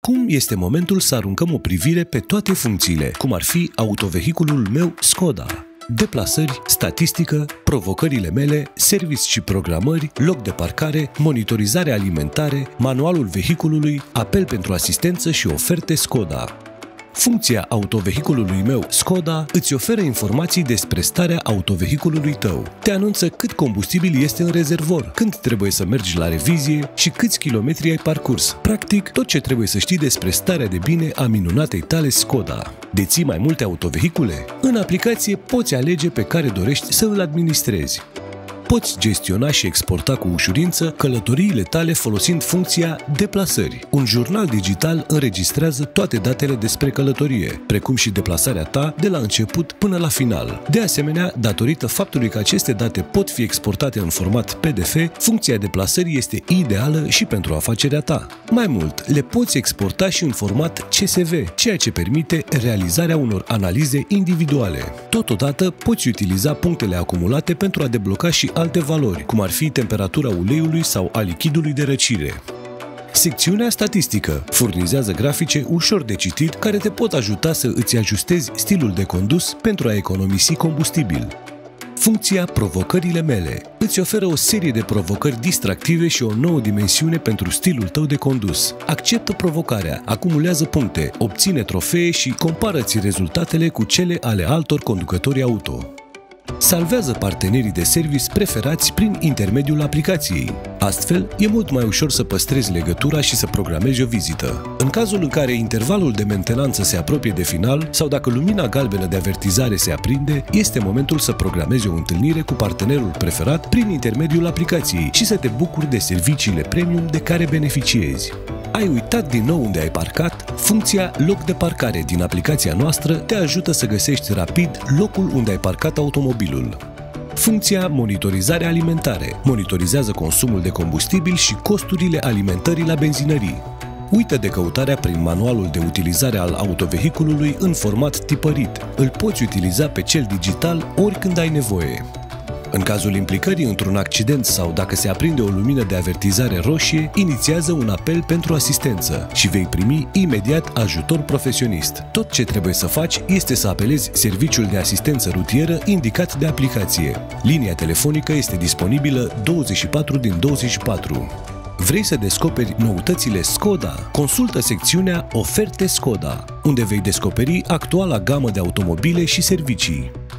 Acum este momentul să aruncăm o privire pe toate funcțiile, cum ar fi autovehiculul meu Skoda. Deplasări, statistică, provocările mele, servici și programări, loc de parcare, monitorizare alimentare, manualul vehiculului, apel pentru asistență și oferte Skoda. Funcția autovehiculului meu Skoda îți oferă informații despre starea autovehiculului tău. Te anunță cât combustibil este în rezervor, când trebuie să mergi la revizie și câți kilometri ai parcurs. Practic, tot ce trebuie să știi despre starea de bine a minunatei tale Skoda. Deții mai multe autovehicule? În aplicație poți alege pe care dorești să îl administrezi. Poți gestiona și exporta cu ușurință călătoriile tale folosind funcția Deplasări. Un jurnal digital înregistrează toate datele despre călătorie, precum și deplasarea ta de la început până la final. De asemenea, datorită faptului că aceste date pot fi exportate în format PDF, funcția Deplasării este ideală și pentru afacerea ta. Mai mult, le poți exporta și în format CSV, ceea ce permite realizarea unor analize individuale. Totodată, poți utiliza punctele acumulate pentru a debloca și alte valori, cum ar fi temperatura uleiului sau a lichidului de răcire. Secțiunea statistică furnizează grafice ușor de citit care te pot ajuta să îți ajustezi stilul de condus pentru a economisi combustibil. Funcția Provocările mele îți oferă o serie de provocări distractive și o nouă dimensiune pentru stilul tău de condus. Acceptă provocarea, acumulează puncte, obține trofee și compară-ți rezultatele cu cele ale altor conducători auto. Salvează partenerii de service preferați prin intermediul aplicației. Astfel, e mult mai ușor să păstrezi legătura și să programezi o vizită. În cazul în care intervalul de mentenanță se apropie de final sau dacă lumina galbenă de avertizare se aprinde, este momentul să programezi o întâlnire cu partenerul preferat prin intermediul aplicației și să te bucuri de serviciile premium de care beneficiezi. Ai uitat din nou unde ai parcat? Funcția Loc de parcare din aplicația noastră te ajută să găsești rapid locul unde ai parcat automobilul. Funcția Monitorizare alimentare monitorizează consumul de combustibil și costurile alimentării la benzinării. Uită de căutarea prin manualul de utilizare al autovehiculului în format tipărit. Îl poți utiliza pe cel digital oricând ai nevoie. În cazul implicării într-un accident sau dacă se aprinde o lumină de avertizare roșie, inițiază un apel pentru asistență și vei primi imediat ajutor profesionist. Tot ce trebuie să faci este să apelezi serviciul de asistență rutieră indicat de aplicație. Linia telefonică este disponibilă 24 din 24. Vrei să descoperi noutățile Skoda? Consultă secțiunea Oferte Skoda, unde vei descoperi actuala gamă de automobile și servicii.